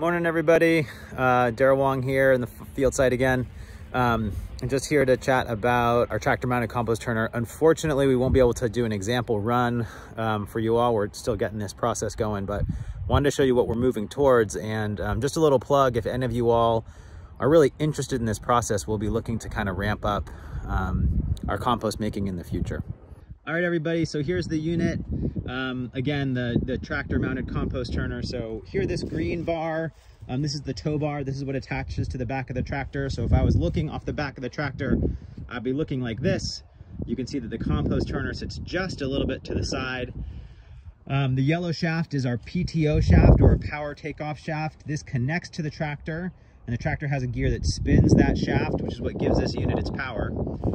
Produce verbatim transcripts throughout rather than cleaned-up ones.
Morning, everybody. Uh, Darryl Wong here in the field site again. Um, I'm just here to chat about our tractor-mounted compost turner. Unfortunately, we won't be able to do an example run um, for you all. We're still getting this process going, but wanted to show you what we're moving towards. And um, just a little plug, if any of you all are really interested in this process, we'll be looking to kind of ramp up um, our compost making in the future. All right, everybody, so here's the unit. Um, again, the, the tractor mounted compost turner. So here, this green bar, um, this is the tow bar. This is what attaches to the back of the tractor. So if I was looking off the back of the tractor, I'd be looking like this. You can see that the compost turner sits just a little bit to the side. Um, the yellow shaft is our P T O shaft, or a power takeoff shaft. This connects to the tractor, and the tractor has a gear that spins that shaft, which is what gives this unit its power.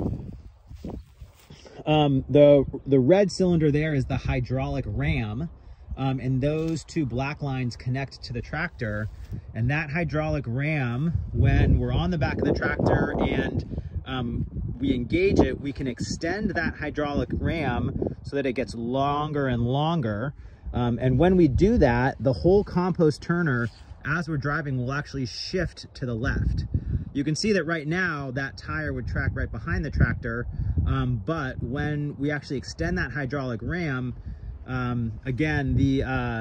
Um, the, the red cylinder there is the hydraulic ram, um, and those two black lines connect to the tractor. And that hydraulic ram, when we're on the back of the tractor and um, we engage it, we can extend that hydraulic ram so that it gets longer and longer. Um, and when we do that, the whole compost turner, as we're driving, will actually shift to the left. You can see that right now that tire would track right behind the tractor, um, but when we actually extend that hydraulic ram, um, again, the, uh,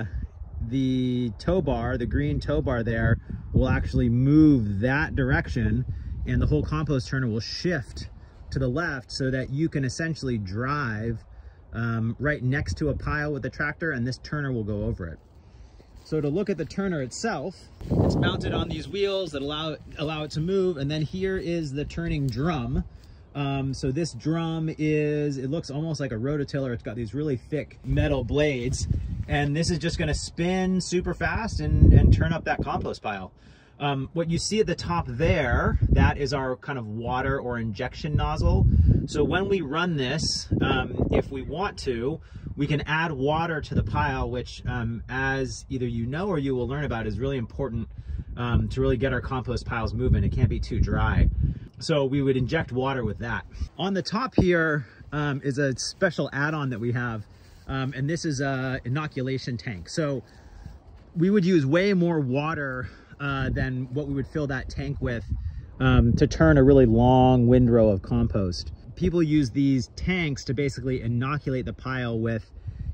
the tow bar, the green tow bar there, will actually move that direction, and the whole compost turner will shift to the left so that you can essentially drive um, right next to a pile with the tractor, and this turner will go over it. So to look at the turner itself, it's mounted on these wheels that allow, allow it to move. And then here is the turning drum. Um, so this drum is, it looks almost like a rototiller. It's got these really thick metal blades. And this is just gonna spin super fast and, and turn up that compost pile. Um, what you see at the top there, that is our kind of water or injection nozzle. So when we run this, um, if we want to, we can add water to the pile, which um, as either you know or you will learn about, is really important um, to really get our compost piles moving. It can't be too dry. So we would inject water with that. On the top here um, is a special add-on that we have, um, and this is a inoculation tank. So we would use way more water uh, than what we would fill that tank with um, to turn a really long windrow of compost. People use these tanks to basically inoculate the pile with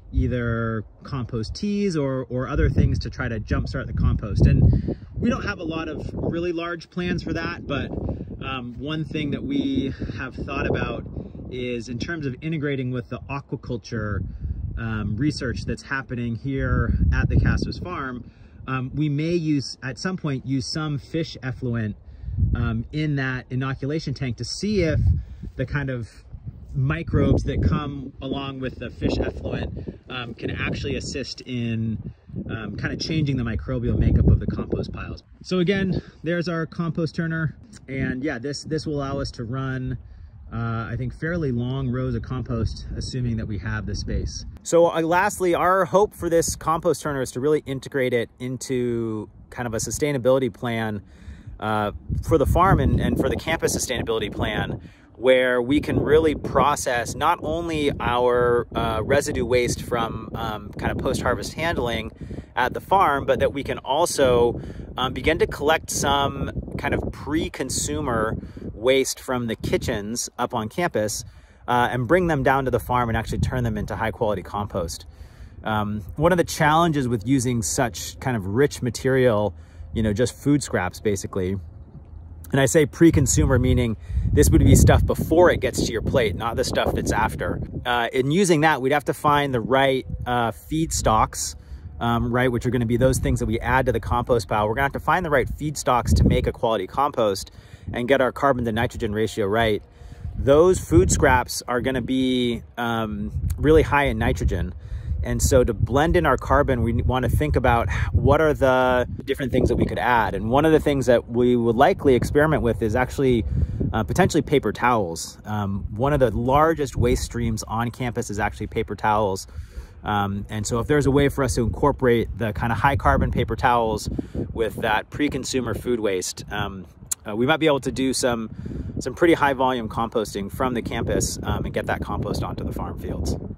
either compost teas or, or other things to try to jumpstart the compost. And we don't have a lot of really large plans for that, but um, one thing that we have thought about is in terms of integrating with the aquaculture um, research that's happening here at the Castos Farm, um, we may use, at some point, use some fish effluent um, in that inoculation tank to see if the kind of microbes that come along with the fish effluent um, can actually assist in um, kind of changing the microbial makeup of the compost piles. So again, there's our compost turner, and yeah, this this will allow us to run uh, I think fairly long rows of compost, assuming that we have the space. So uh, lastly, our hope for this compost turner is to really integrate it into kind of a sustainability plan uh, for the farm and, and for the campus sustainability plan, where we can really process not only our uh, residue waste from um, kind of post-harvest handling at the farm, but that we can also um, begin to collect some kind of pre-consumer waste from the kitchens up on campus uh, and bring them down to the farm and actually turn them into high-quality compost. Um, one of the challenges with using such kind of rich material, you know, just food scraps basically, and I say pre-consumer, meaning this would be stuff before it gets to your plate, not the stuff that's after. Uh, in using that, we'd have to find the right uh, feedstocks, um, right, which are gonna be those things that we add to the compost pile. We're gonna have to find the right feedstocks to make a quality compost and get our carbon to nitrogen ratio right. Those food scraps are gonna be um, really high in nitrogen. And so to blend in our carbon, we want to think about what are the different things that we could add. And one of the things that we would likely experiment with is actually uh, potentially paper towels. Um, one of the largest waste streams on campus is actually paper towels. Um, and so if there's a way for us to incorporate the kind of high carbon paper towels with that pre-consumer food waste, um, uh, we might be able to do some, some pretty high volume composting from the campus um, and get that compost onto the farm fields.